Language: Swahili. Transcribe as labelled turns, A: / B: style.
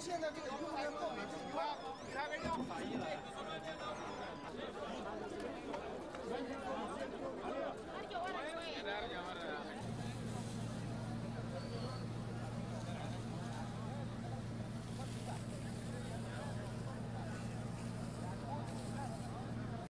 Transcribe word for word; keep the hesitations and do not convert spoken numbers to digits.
A: 现在这个用人够没？你看，你看人家。